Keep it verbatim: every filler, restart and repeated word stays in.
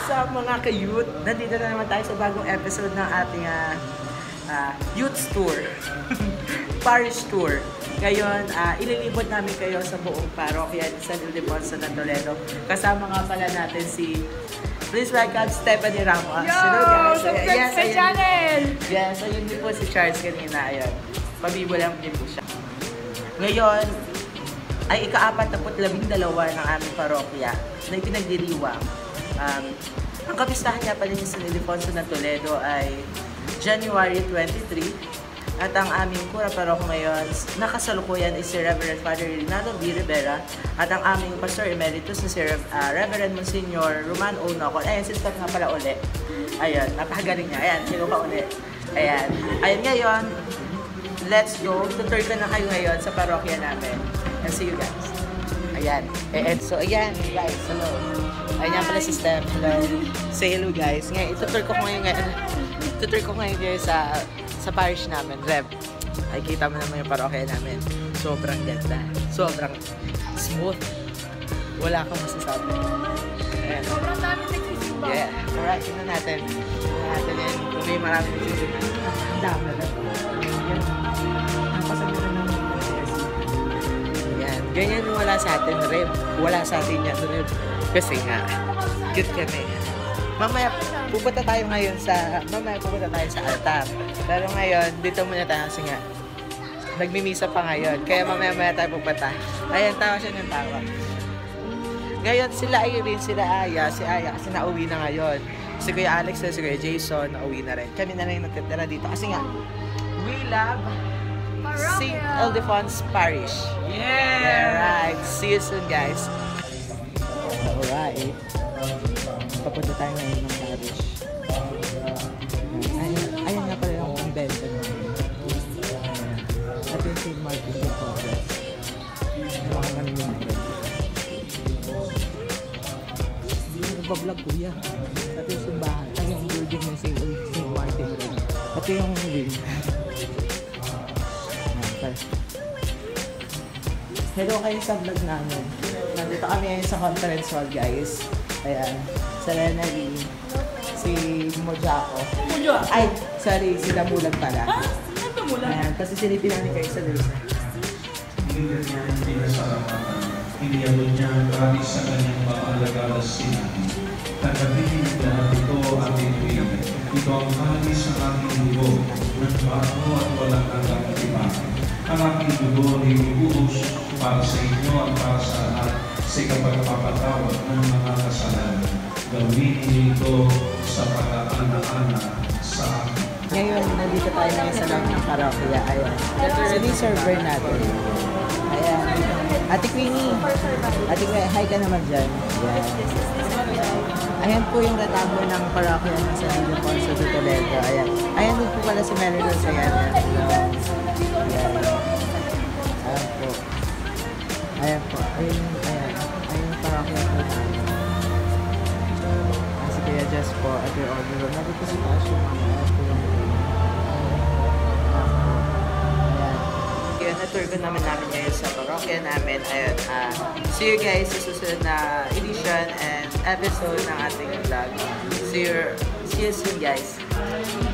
What's up mga ka-youth? Nandito na naman tayo sa bagong episode ng ating uh, uh, youth tour. Parish tour. Ngayon, uh, ililibot namin kayo sa buong parokya sa San Ildefonso ng Toledo. Kasama nga pala natin si please welcome Stephanie Ramos. Yo! Hello guys. Subscribe Yes, sa channel! Yes, ayun din po si Charles kanina. Ayun. Pabibo lang din po siya. Ngayon, ay ika-apat na put labing dalawa ng aming parokya na ipinagdiriwang. Um, ang kapistahan niya pala ni San Ildefonso ng Toledo ay January twenty-third. At ang aming kura paroko ngayon nakasalukuyan is si Reverend Father Rinaldo B. Rivera at ang aming Pastor Emeritus na si uh, Reverend Monsignor Roman Onocon. Ayan, si Steph nga pala uli. Ayan, napakagaling niya. Ayan, sino pa uli. Ayan. Ayan ngayon, let's go. Tutur ko na kayo ngayon sa parokya namin. And see you guys. Ayan. And so, ayan, guys, hello. Ayan pala si Steph. Hello. Say hello, guys. Ngayon, itutur ko ngayon ngayon. Tutur ko ngayon ngayon sa sa parish namin, Rev. Ay, kita mo naman yung parokya namin. Sobrang ganda. Sobrang smooth. Wala kang masasabi. Ayan. Sobrang dami nagsisimba. Yeah. Alright, tingnan natin. Tingnan natin yan. Kung may maraming nagsisimba. Ang dami na ito. Ayan. Napasabi na naman. Ayan. Ganyan wala sa atin, Rev. Wala sa atin yan, Rev. Kasi nga, cute kami. Mamaya, pupunta tayo ngayon sa, mamaya pupunta tayo sa altar. Pero ngayon, dito muna tayo kasi nga, nagmimisa pa ngayon. Kaya mamaya-maya tayo pupunta. Ayan, tawa siya ng tawa. Ngayon, sila Irene, sila Aya, si Aya kasi nauwi na ngayon. Si Kuya Alex at si Kuya Jason, nauwi na rin. Kami na rin natitira dito kasi nga, we love Saint Ildefonso Parish. Yeah! Alright, see you soon guys. Alright. Papunta tayo ngayon ng parish. Ayan, ayan nga pala yung bento namin. At yung Saint Martin de Porres. Mga ganun yung mga. Hindi na nagbablog kuya. At yung simbahan. At yung building ng Saint Martin. At yung wing. Hello kayo sa vlog namin. Nandito kami ngayon sa conference hall guys. Ayan. Serena Lee, si Mojako. Mojako? Ay, sorry, si Damulag pala. Ha? Ano Damulag? Ayan, kasi sinipin namin kayo sa Lusa. Hindi niya pinasalamatan. Iniyabot niya grabe sa kanyang maalagala sinabi. Tagabigin lahat ito ang inuwi. Ito ang kalis ng aking dugo, ng bago at walang hanggang katibakan. Ang aking dugo ay ibuhos para sa inyo at para sa lahat sa kapagpapatawad ng mga kasalanan. Gawin ito sa pag-aana-ana sa akin. Ngayon, nandito tayo ngayon sa loob ng parokya. Ayan. Sino yung server natin? Ayan. Ate Queenie. Ate Queenie, hi ka naman dyan. Ayan. Ayan po yung retablo ng parokya ng San Ildefonso de Toledo. Ayan. Ayan din po pala si Melrose. Ayan. Ayan. Ayan po. Ayan po. Ayan. Ayan. Ayan yung parokya po namin. Kasi kaya just po at your order room. Nandito si Tasha mga po yung Ayan. Na-tour ko naman namin ngayon sa parokya namin. Ayan. Uh, see you guys sa susunod na edition and episode ng ating vlog. See you, see you soon guys.